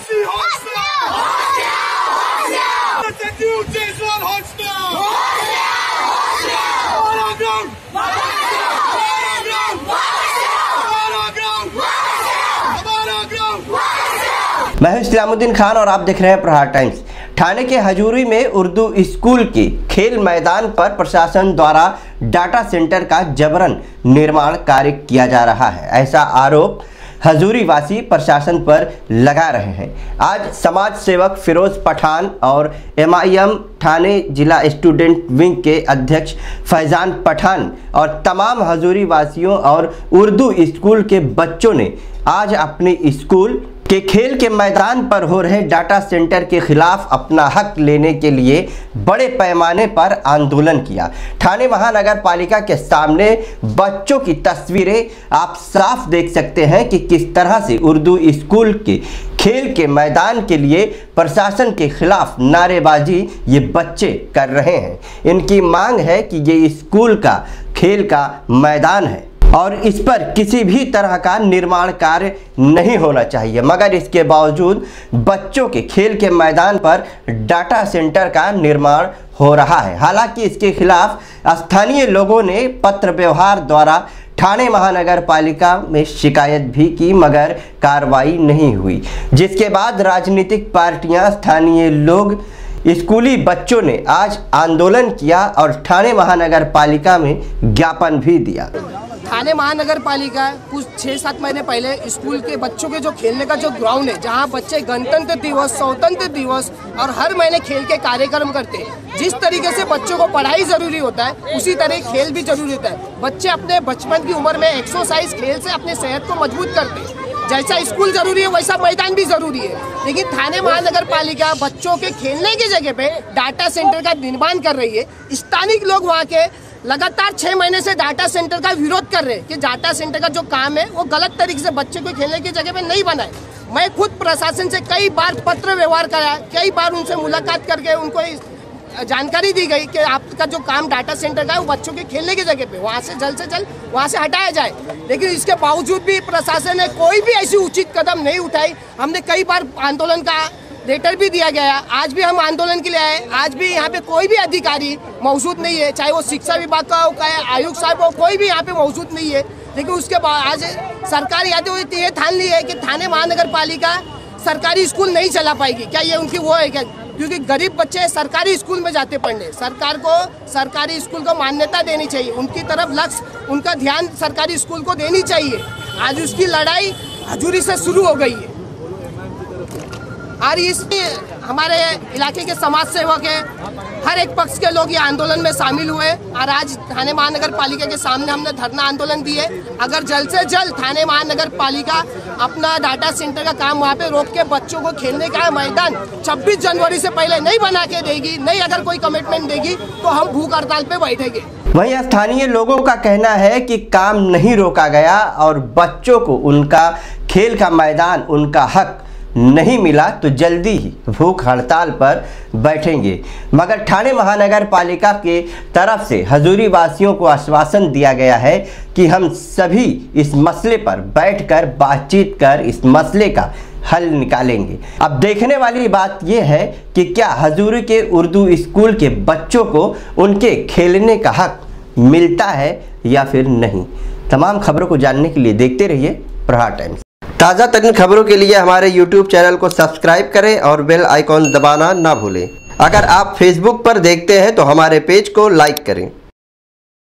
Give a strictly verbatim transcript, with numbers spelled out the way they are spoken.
मैं हूं इस्लामुद्दीन खान और आप देख रहे हैं प्रहार टाइम्स। ठाणे के हजूरी में उर्दू स्कूल के खेल मैदान पर प्रशासन द्वारा डाटा सेंटर का जबरन निर्माण कार्य किया जा रहा है, ऐसा आरोप हजूरी वासी प्रशासन पर लगा रहे हैं। आज समाज सेवक फिरोज पठान और एम आई एम ठाणे जिला स्टूडेंट विंग के अध्यक्ष फैजान पठान और तमाम हजूरी वासियों और उर्दू स्कूल के बच्चों ने आज अपने स्कूल के खेल के मैदान पर हो रहे डाटा सेंटर के खिलाफ अपना हक लेने के लिए बड़े पैमाने पर आंदोलन किया। ठाणे महानगर पालिका के सामने बच्चों की तस्वीरें आप साफ देख सकते हैं कि किस तरह से उर्दू स्कूल के खेल के मैदान के लिए प्रशासन के खिलाफ नारेबाजी ये बच्चे कर रहे हैं। इनकी मांग है कि ये स्कूल का खेल का मैदान है और इस पर किसी भी तरह का निर्माण कार्य नहीं होना चाहिए, मगर इसके बावजूद बच्चों के खेल के मैदान पर डाटा सेंटर का निर्माण हो रहा है। हालांकि इसके खिलाफ स्थानीय लोगों ने पत्र व्यवहार द्वारा ठाणे महानगर पालिका में शिकायत भी की, मगर कार्रवाई नहीं हुई, जिसके बाद राजनीतिक पार्टियां, स्थानीय लोग, स्कूली बच्चों ने आज आंदोलन किया और ठाणे महानगर पालिका में ज्ञापन भी दिया। ठाणे महानगर पालिका कुछ छः सात महीने पहले स्कूल के बच्चों के जो खेलने का जो ग्राउंड है, जहां बच्चे गणतंत्र दिवस, स्वतंत्र दिवस और हर महीने खेल के कार्यक्रम करते हैं। जिस तरीके से बच्चों को पढ़ाई जरूरी होता है, उसी तरह खेल भी जरूरी होता है। बच्चे अपने बचपन की उम्र में एक्सरसाइज, खेल से अपने सेहत को मजबूत करते हैं। जैसा स्कूल जरूरी है वैसा मैदान भी जरूरी है, लेकिन ठाणे महानगर पालिका बच्चों के खेलने की जगह पे डाटा सेंटर का निर्माण कर रही है। स्थानीय लोग वहाँ के लगातार छह महीने से डाटा सेंटर का विरोध कर रहे हैं कि डाटा सेंटर का जो काम है वो गलत तरीके से बच्चे को खेलने की जगह पे नहीं बना है। मैं खुद प्रशासन से कई बार पत्र व्यवहार करा, कई बार उनसे मुलाकात करके उनको जानकारी दी गई कि आपका जो काम डाटा सेंटर का है वो बच्चों के खेलने की जगह पे वहाँ से जल्द से जल्द वहाँ से हटाया जाए, लेकिन इसके बावजूद भी प्रशासन ने कोई भी ऐसी उचित कदम नहीं उठाई। हमने कई बार आंदोलन का लेटर भी दिया गया, आज भी हम आंदोलन के लिए आए। आज भी यहाँ पे कोई भी अधिकारी मौजूद नहीं है, चाहे वो शिक्षा विभाग का हो, चाहे आयुक्त साहब हो, कोई भी यहाँ पे मौजूद नहीं है। लेकिन उसके बाद आज सरकार याद ये ठान ली है कि ठाणे महानगर पालिका सरकारी स्कूल नहीं चला पाएगी। क्या ये उनकी वो है क्या? क्योंकि गरीब बच्चे सरकारी स्कूल में जाते पढ़ने, सरकार को सरकारी स्कूल को मान्यता देनी चाहिए, उनकी तरफ लक्ष्य, उनका ध्यान सरकारी स्कूल को देनी चाहिए। आज उसकी लड़ाई हजूरी से शुरू हो गई है और इसमें हमारे इलाके के समाज सेवक है, हर एक पक्ष के लोग ये आंदोलन में शामिल हुए और आज ठाणे महानगर पालिका के सामने हमने धरना आंदोलन दिए। अगर जल्द से जल्द ठाणे महानगर पालिका अपना डाटा सेंटर का काम वहाँ पे रोक के बच्चों को खेलने का मैदान छब्बीस जनवरी से पहले नहीं बना के देगी, नहीं अगर कोई कमिटमेंट देगी तो हम भूख हड़ताल पे बैठेंगे। वहीं स्थानीय लोगों का कहना है कि काम नहीं रोका गया और बच्चों को उनका खेल का मैदान, उनका हक नहीं मिला तो जल्दी ही भूख हड़ताल पर बैठेंगे। मगर ठाणे महानगर पालिका के तरफ से हजूरी वासियों को आश्वासन दिया गया है कि हम सभी इस मसले पर बैठकर बातचीत कर इस मसले का हल निकालेंगे। अब देखने वाली बात यह है कि क्या हजूरी के उर्दू स्कूल के बच्चों को उनके खेलने का हक मिलता है या फिर नहीं। तमाम खबरों को जानने के लिए देखते रहिए प्रहार टाइम्स। ताज़ा तरीन खबरों के लिए हमारे यूट्यूब चैनल को सब्सक्राइब करें और बेल आइकॉन दबाना ना भूलें। अगर आप फेसबुक पर देखते हैं तो हमारे पेज को लाइक करें।